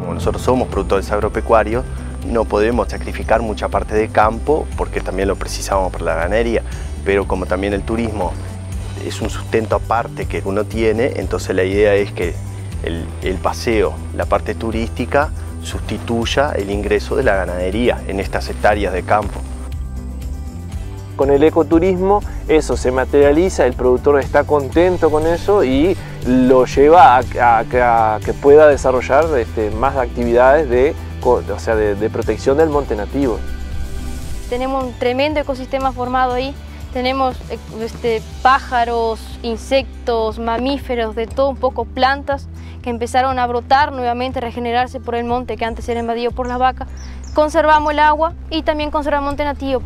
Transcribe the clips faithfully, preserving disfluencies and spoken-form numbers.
Como nosotros somos productores agropecuarios, no podemos sacrificar mucha parte de campo porque también lo precisamos para la ganadería, pero como también el turismo es un sustento aparte que uno tiene, entonces la idea es que el, el paseo, la parte turística, sustituya el ingreso de la ganadería en estas hectáreas de campo. Con el ecoturismo eso se materializa, el productor está contento con eso y lo lleva a, a, a que pueda desarrollar este, más actividades de, o sea, de, de protección del monte nativo. Tenemos un tremendo ecosistema formado ahí, tenemos este, pájaros, insectos, mamíferos, de todo un poco, plantas que empezaron a brotar nuevamente, a regenerarse por el monte que antes era invadido por las vacas. Conservamos el agua y también conservamos el monte nativo.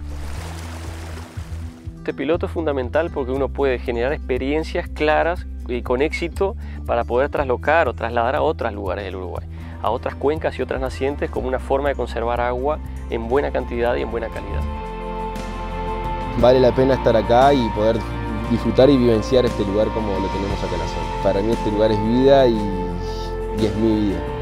Este piloto es fundamental porque uno puede generar experiencias claras y con éxito para poder traslocar o trasladar a otros lugares del Uruguay, a otras cuencas y otras nacientes como una forma de conservar agua en buena cantidad y en buena calidad. Vale la pena estar acá y poder disfrutar y vivenciar este lugar como lo tenemos acá en la zona. Para mí este lugar es vida y, y es mi vida.